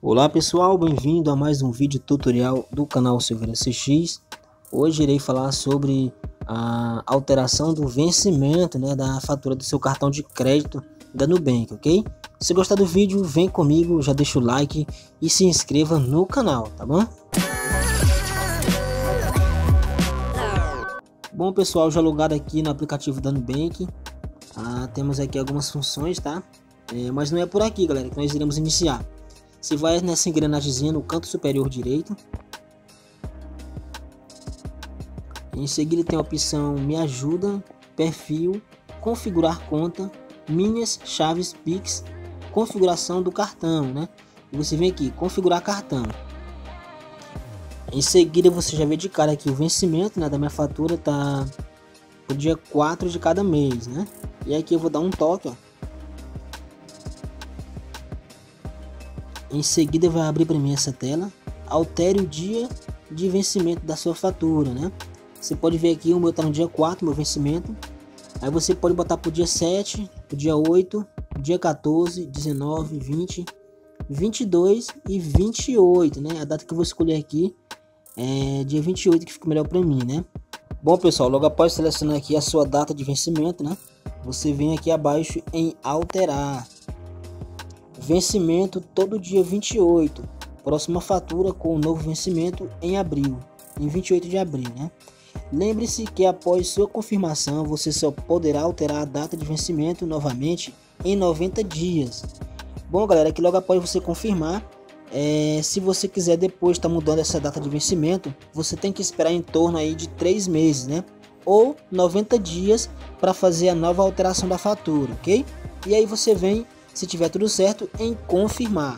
Olá pessoal, bem-vindo a mais um vídeo tutorial do canal Silveira CX. Hoje irei falar sobre a alteração do vencimento, da fatura do seu cartão de crédito da Nubank, ok? Se gostar do vídeo, vem comigo, já deixa o like e se inscreva no canal, tá bom? Bom pessoal, já logado aqui no aplicativo da Nubank, temos aqui algumas funções, tá? Mas não é por aqui, galera, que nós iremos iniciar. Você vai nessa engrenagemzinha no canto superior direito. Em seguida tem a opção Me Ajuda, Perfil, Configurar Conta, Minhas Chaves Pix, Configuração do cartão, E você vem aqui, Configurar Cartão. Em seguida você já vê de cara aqui o vencimento, da minha fatura tá pro dia 4 de cada mês, E aqui eu vou dar um toque, ó. Em seguida vai abrir para mim essa tela. Altere o dia de vencimento da sua fatura, Você pode ver aqui, o meu tá no dia 4, meu vencimento. Aí você pode botar pro dia 7, pro dia 8, dia 14, 19, 20, 22 e 28, A data que eu vou escolher aqui é dia 28, que fica melhor para mim, Bom pessoal, logo após selecionar aqui a sua data de vencimento, Você vem aqui abaixo em alterar. Vencimento todo dia 28. Próxima fatura com o novo vencimento em abril, em 28 de abril, Lembre-se que após sua confirmação, você só poderá alterar a data de vencimento novamente em 90 dias. Bom, galera, que logo após você confirmar, se você quiser depois estar mudando essa data de vencimento, você tem que esperar em torno aí de 3 meses, Ou 90 dias para fazer a nova alteração da fatura, ok? E aí você vem, se tiver tudo certo, em confirmar.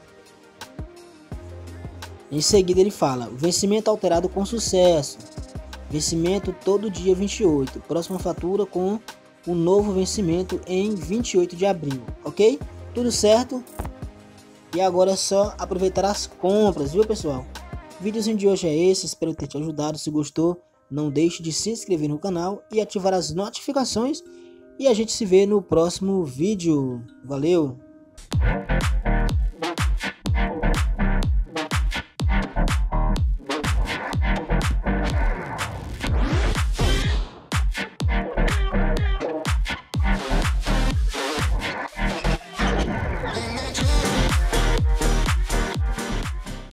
Em seguida ele fala, vencimento alterado com sucesso. Vencimento todo dia 28. Próxima fatura com o novo vencimento em 28 de abril, ok? Tudo certo? E agora é só aproveitar as compras, viu pessoal? O videozinho de hoje é esse, espero ter te ajudado. Se gostou, não deixe de se inscrever no canal e ativar as notificações. E a gente se vê no próximo vídeo. Valeu!